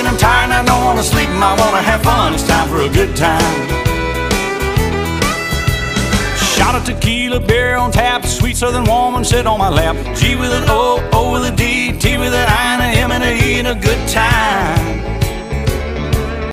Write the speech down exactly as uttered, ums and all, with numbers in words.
I'm tired and I don't wanna sleep and I wanna have fun. It's time for a good time. Shot of tequila, beer on tap, sweet southern woman sit on my lap. G with an O, O with a D, T with an I, and a M and a E, and a good time.